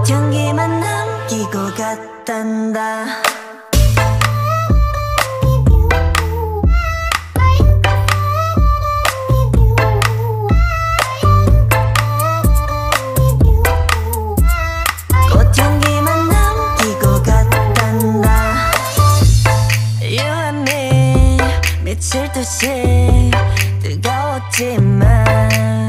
향기만 남기고 갔단다. 꽃향기만 남기고 갔단다. You and me 미칠 듯이 뜨거웠지만